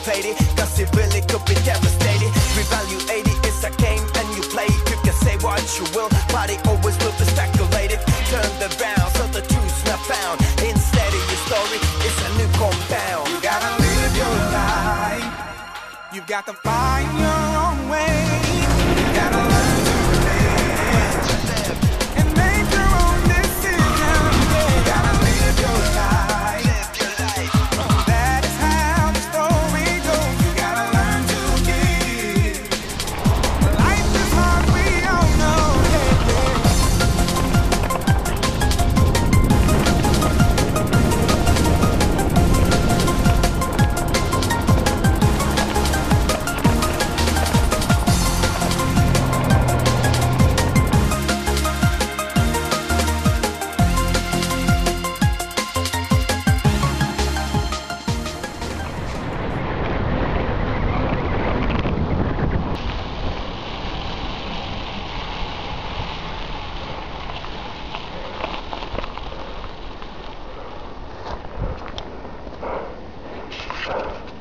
played it, cause it really could be devastating. Revalue 80 is a game and you play it. You can say what you will, but it always will be speculated. Turn the round so the truth's not found. Instead of your story, it's a new compound. You gotta live your life. You got to find your own way. You gotta learn to live and make your own decisions. You gotta live your life. That is how the story goes. You gotta learn to give. Life is hard, we all know. Yeah.